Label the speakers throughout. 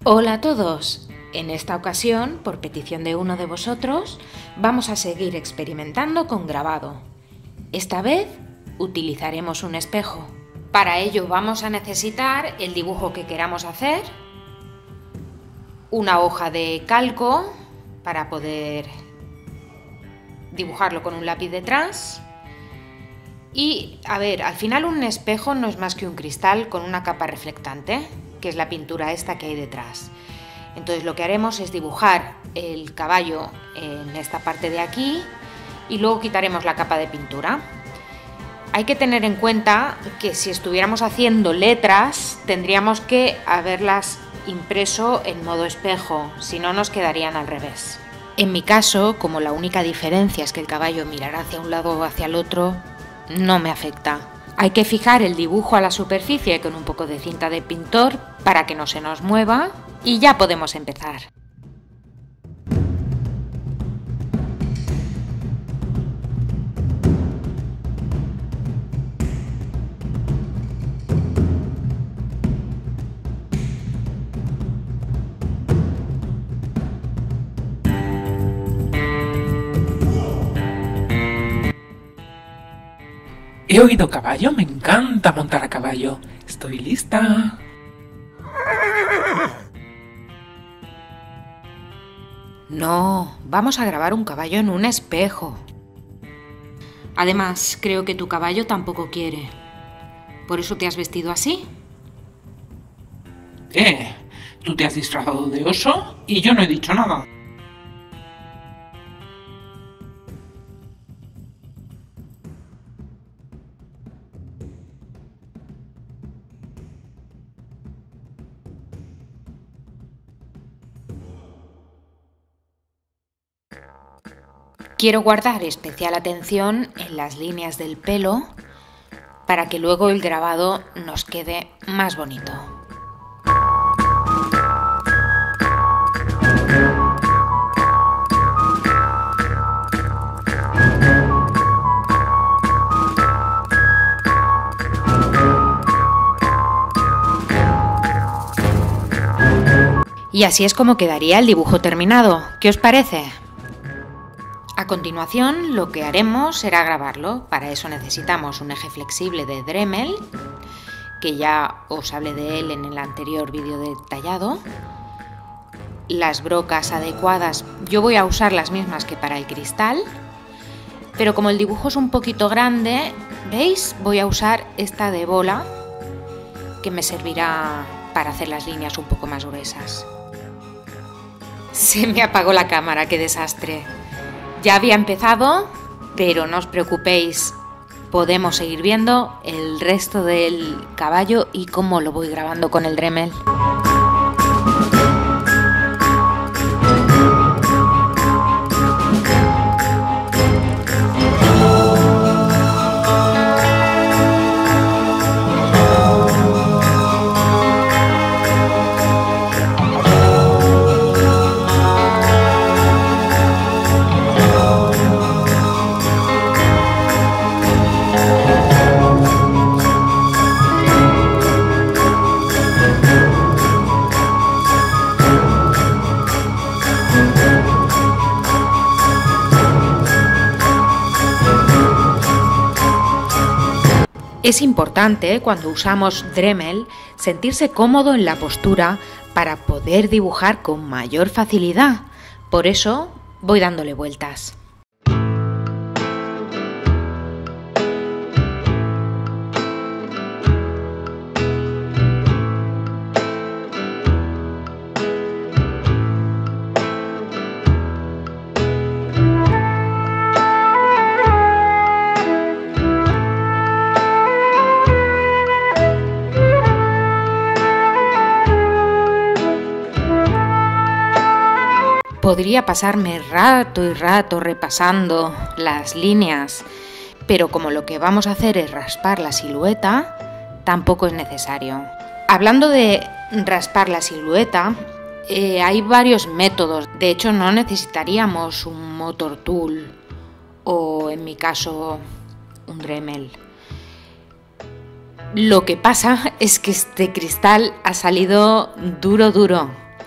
Speaker 1: Hola a todos. En esta ocasión, por petición de uno de vosotros, vamos a seguir experimentando con grabado. Esta vez utilizaremos un espejo. Para ello vamos a necesitar el dibujo que queramos hacer, una hoja de calco para poder dibujarlo con un lápiz detrás. Y, al final un espejo no es más que un cristal con una capa reflectante, que es la pintura esta que hay detrás. Entonces lo que haremos es dibujar el caballo en esta parte de aquí y luego quitaremos la capa de pintura. Hay que tener en cuenta que si estuviéramos haciendo letras tendríamos que haberlas impreso en modo espejo, si no nos quedarían al revés. En mi caso, como la única diferencia es que el caballo mirará hacia un lado o hacia el otro, no me afecta. Hay que fijar el dibujo a la superficie con un poco de cinta de pintor para que no se nos mueva y ya podemos empezar.
Speaker 2: He oído caballo, me encanta montar a caballo. Estoy lista.
Speaker 1: No, vamos a grabar un caballo en un espejo. Además, creo que tu caballo tampoco quiere. ¿Por eso te has vestido así?
Speaker 2: Tú te has disfrazado de oso y yo no he dicho nada.
Speaker 1: Quiero guardar especial atención en las líneas del pelo para que luego el grabado nos quede más bonito. Y así es como quedaría el dibujo terminado. ¿Qué os parece? A continuación, lo que haremos será grabarlo. Para eso necesitamos un eje flexible de Dremel, que ya os hablé de él en el anterior vídeo detallado. Las brocas adecuadas, yo voy a usar las mismas que para el cristal, pero como el dibujo es un poquito grande, ¿veis? Voy a usar esta de bola, que me servirá para hacer las líneas un poco más gruesas. Se me apagó la cámara, qué desastre. Ya había empezado, pero no os preocupéis, podemos seguir viendo el resto del caballo y cómo lo voy grabando con el Dremel. Es importante, cuando usamos Dremel, sentirse cómodo en la postura para poder dibujar con mayor facilidad. Por eso voy dándole vueltas. Podría pasarme rato y rato repasando las líneas, pero como lo que vamos a hacer es raspar la silueta, tampoco es necesario. Hablando de raspar la silueta, hay varios métodos. De hecho, no necesitaríamos un motor tool o, en mi caso, un Dremel. Lo que pasa es que este cristal ha salido duro.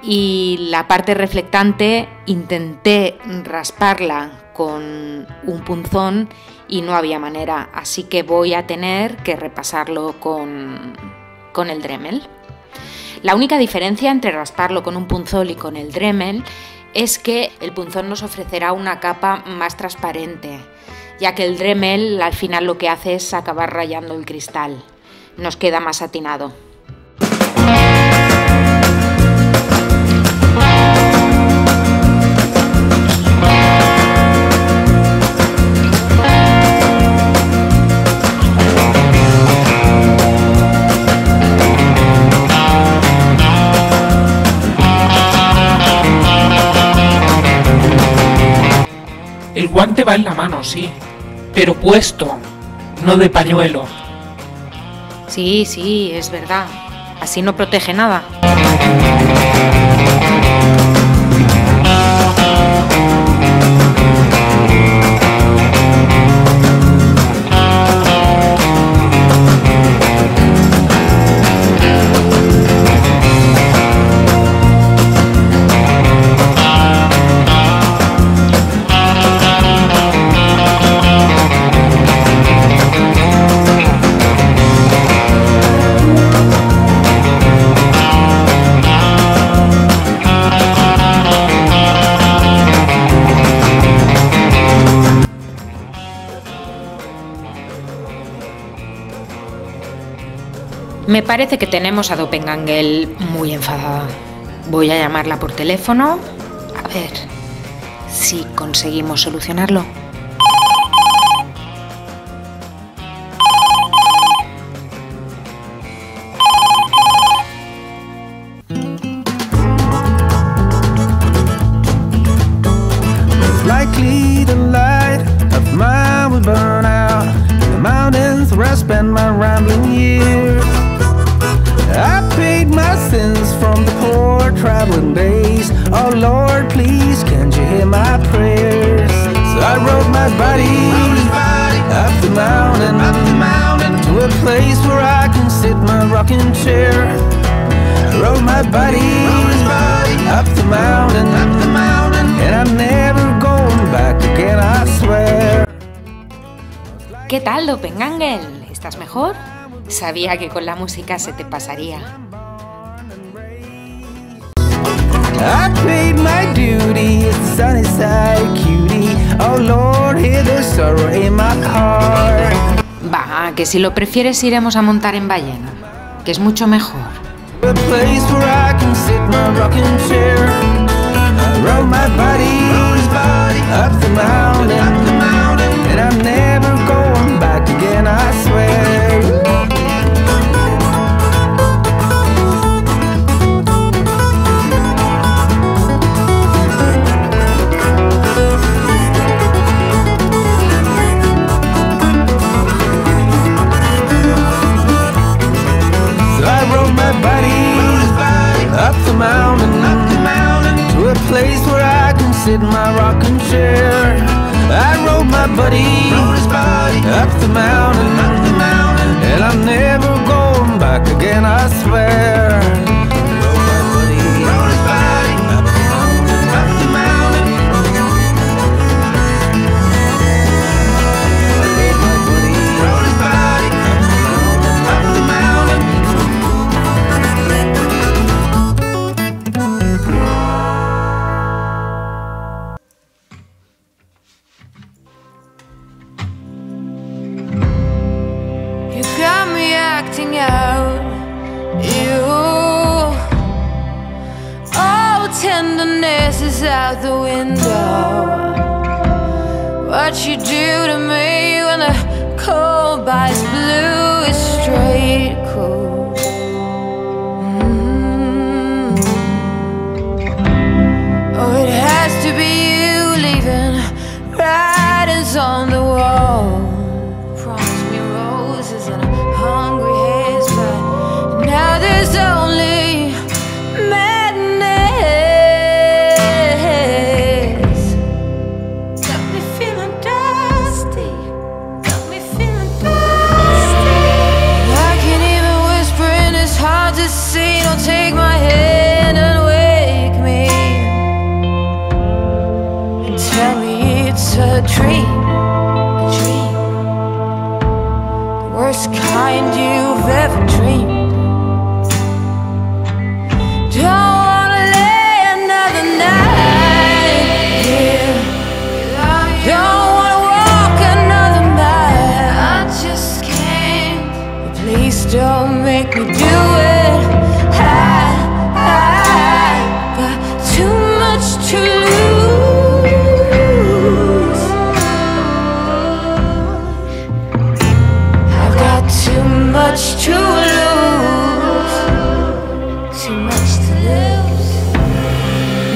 Speaker 1: y la parte reflectante intenté rasparla con un punzón y no había manera, así que voy a tener que repasarlo con el Dremel. La única diferencia entre rasparlo con un punzón y con el Dremel es que el punzón nos ofrecerá una capa más transparente, ya que el Dremel al final lo que hace es acabar rayando el cristal. Nos queda más satinado.
Speaker 2: El guante va en la mano, sí, pero puesto, no de pañuelo.
Speaker 1: Sí, es verdad. Así no protege nada. Me parece que tenemos a Doppelganger muy enfadada. Voy a llamarla por teléfono a ver si conseguimos solucionarlo.
Speaker 3: Likely the light of mine will burn out in the mountains where I spend my rambling years. I paid my sins from the poor traveling days. Oh Lord, please, can't you hear my prayers? So I rode my body up the mountain to a place where I can sit my rocking chair. I rode my body up the mountain, and I'm never going back again, I swear.
Speaker 1: ¿Qué tal, Doppelganger? ¿Estás mejor? Sabía que con la música se te pasaría.
Speaker 3: I paid my duty as the sunny side cutie. Oh Lord, hear the sorrow in my heart.
Speaker 1: Va, que si lo prefieres iremos a montar en ballena, que es mucho mejor.
Speaker 3: A place where I can sit my rocking chair. I rode my body up the mountain, and I'm never going back again, I swear. Up the mountain, to a place where I can sit in my rocking chair. I rode my buddy up the mountain, and I'm never going back again, I swear. Rode my buddy up the mountain. I rode my buddy up the mountain.
Speaker 4: Acting out, you. Oh, tenderness is out the window. What you do to me when the cold bites blue is straight cool. Oh, it has to be you leaving writings on the wall. Promise me roses and hungry haze, but now there's only madness. Got me feeling dusty, got me feeling dusty.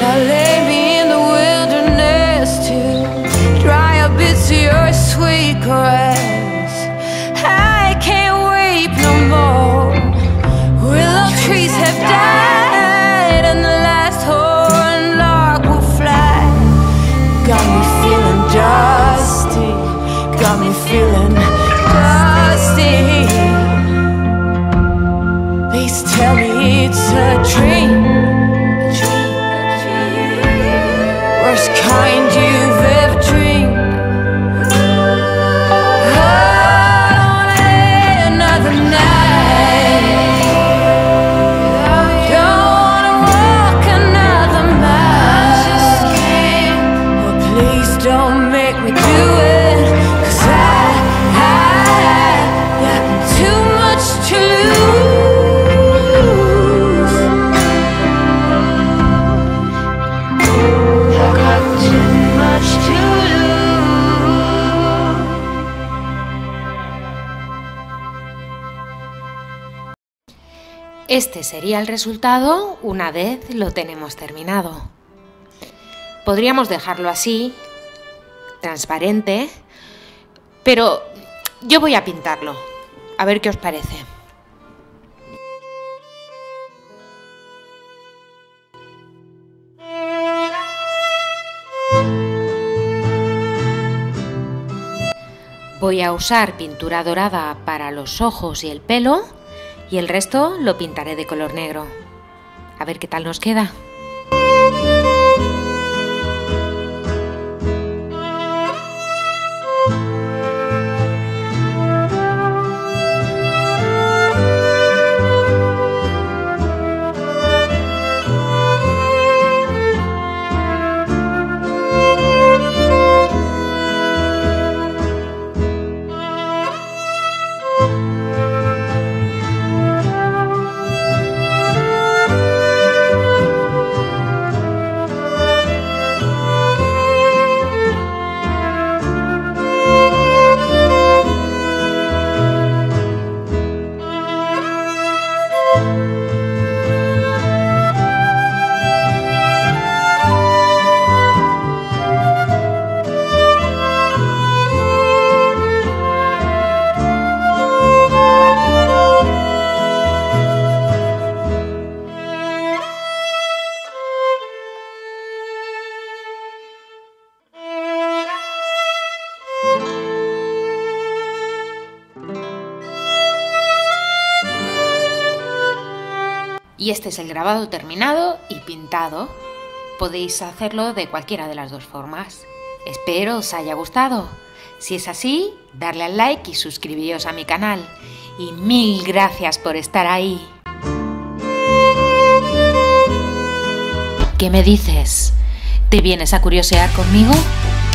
Speaker 4: I'll lay me in the wilderness to dry up bits of your sweet caress. I can't weep no more. Willow trees have died and the last horn lark will fly. Got me feeling dusty, got me feeling dusty. Please tell me it's a dream. Worst kind you've ever dreamed. I don't wanna lay another night. Don't wanna walk another mile. Oh, please don't make me do it, 'cause I got too much to lose. I got too much to lose.
Speaker 1: Este sería el resultado una vez lo tenemos terminado. Podríamos dejarlo así, transparente, pero yo voy a pintarlo. A ver qué os parece. Voy a usar pintura dorada para los ojos y el pelo y el resto lo pintaré de color negro. A ver qué tal nos queda. Y este es el grabado terminado y pintado. Podéis hacerlo de cualquiera de las dos formas. Espero os haya gustado. Si es así, darle al like y suscribiros a mi canal. Y mil gracias por estar ahí. ¿Qué me dices? ¿Te vienes a curiosear conmigo?